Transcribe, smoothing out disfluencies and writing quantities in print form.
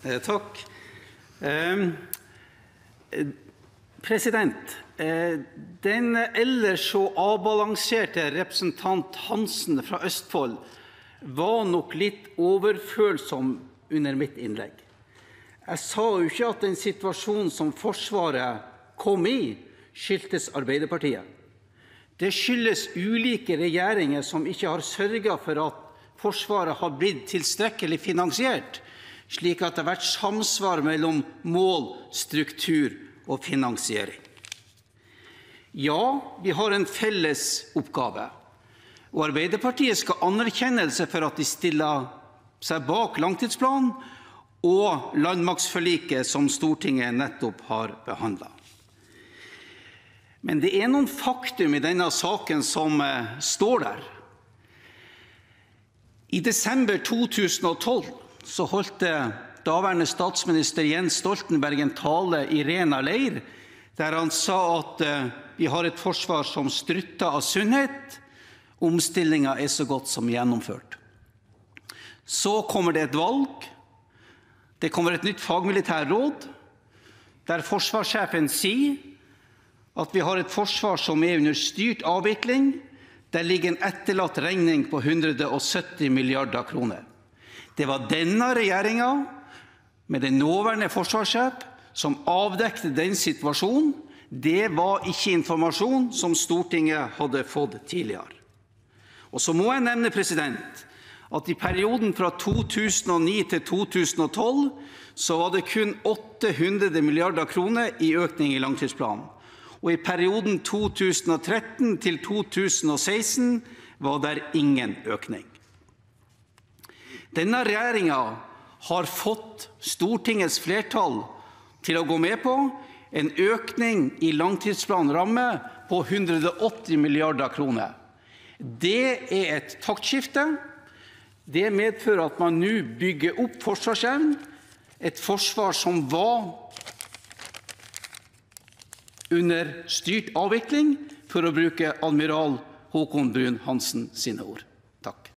Takk. President, den ellers så avbalanserte representant Hansen fra Østfold var nok litt overfølsom under mitt innlegg. Jeg sa jo ikke at den situasjonen som Forsvaret kom i, skyldtes Arbeiderpartiet. Det skyldes ulike regjeringer som ikke har sørget for at Forsvaret har blitt tilstrekkelig finansiert, slik at det har vært samsvar mellom mål, struktur og finansiering. Ja, vi har en felles oppgave, og Arbeiderpartiet skal ha anerkjennelse for at de stiller seg bak langtidsplanen og landmaktsforliket som Stortinget nettopp har behandlet. Men det er noen faktum i denne saken som står der. I desember 2012 så holdt daværende statsminister Jens Stoltenberg en tale i Rena leir, der han sa at vi har et forsvar som strutter av sunnhet, omstillingen er så godt som gjennomført. Så kommer det et valg, det kommer et nytt fagmilitærråd, der forsvarssjefen sier at vi har et forsvar som er under styrt avvikling, der ligger en etterlatt regning på 170 milliarder kroner. Det var denne regjeringen, med den nåværende forsvarssjef, som avdekte den situasjonen. Det var ikke informasjon som Stortinget hadde fått tidligere. Og så må jeg nevne, at i perioden fra 2009 til 2012 så var det kun 800 milliarder kroner i økning i langtidsplanen. Og i perioden 2013 til 2016 var det ingen økning. Denne regjeringen har fått Stortingets flertall til å gå med på en økning i langtidsplanramme på 180 milliarder kroner. Det er et taktskifte. Det medfører at man nå bygger opp forsvarsevnen, et forsvar som var under styrt avvikling, for å bruke admiral Håkon Bruun-Hansen sine ord. Takk.